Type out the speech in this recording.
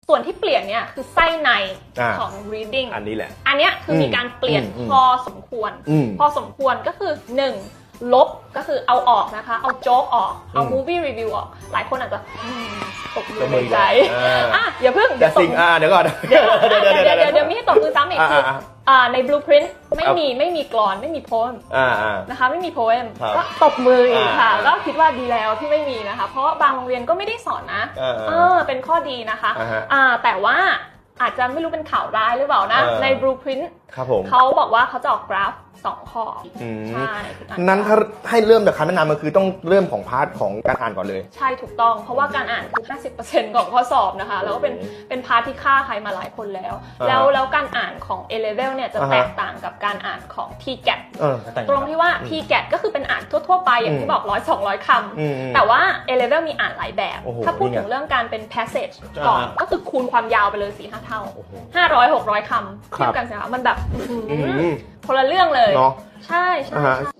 ส่วนที่เปลี่ยนเนี่ยคือไส้ในของ reading อันนี้แหละอันเนี้ยคือมีการเปลี่ยนพอสมควรก็คือ1ลบก็คือเอาออกนะคะเอาโจ๊กออกเอา movie review ออกหลายคนอาจจะตกมือในใจอย่าเพิ่งเดี๋ยวก่อนเดี๋ยวมีให้ตบมือซ้ำอีกคือใน blueprint ไม่มีกลอนไม่มี poem นะคะไม่มี poem ก็ตบมืออีกค่ะก็คิดว่าดีแล้วที่ไม่มีนะคะเพราะบางโรงเรียนก็ไม่ได้สอนนะเป็นข้อดีนะคะแต่ว่าอาจจะไม่รู้เป็นข่าวร้ายหรือเปล่านะใน blueprint เขาบอกว่าเขาจะออกกราฟ2 ข้อใช่นั้นถ้าให้เริ่มจากคำแนะนำมันคือต้องเริ่มของพาร์ทของการอ่านก่อนเลยใช่ถูกต้องเพราะว่าการอ่านคือ 50% ของข้อสอบนะคะแล้วก็เป็นพาร์ทที่ฆ่าใครมาหลายคนแล้วการอ่านของ A level เนี่ยจะแตกต่างกับการอ่านของ TGAT ตรงที่ว่า TGAT ก็คือเป็นอ่านทั่วๆไปอย่างที่บอก100-200 คำแต่ว่า A level มีอ่านหลายแบบถ้าพูดถึงเรื่องการเป็น passage ก่อนก็คือคูณความยาวไปเลย 4-5 เท่า500-600 คำเทียบกันสิคะมันแบบคนละเรื่องเลยใช่